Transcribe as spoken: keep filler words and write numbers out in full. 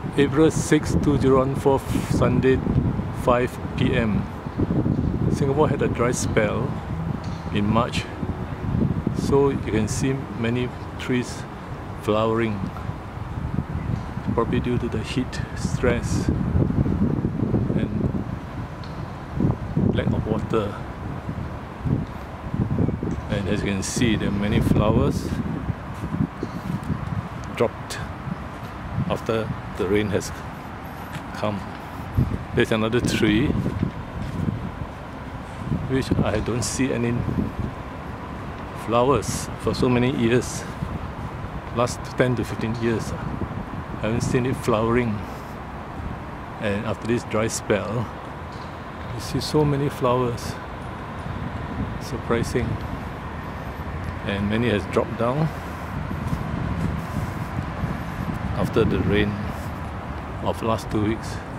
April sixth, two thousand fourteen, Sunday, five p m Singapore had a dry spell in March, so you can see many trees flowering, probably due to the heat stress and lack of water. And as you can see, there are many flowers dropped after the rain has come. There's another tree which I don't see any flowers for so many years. Last ten to fifteen years I haven't seen it flowering, and after this dry spell you see so many flowers. Surprising. And many has dropped down after the rain of last two weeks.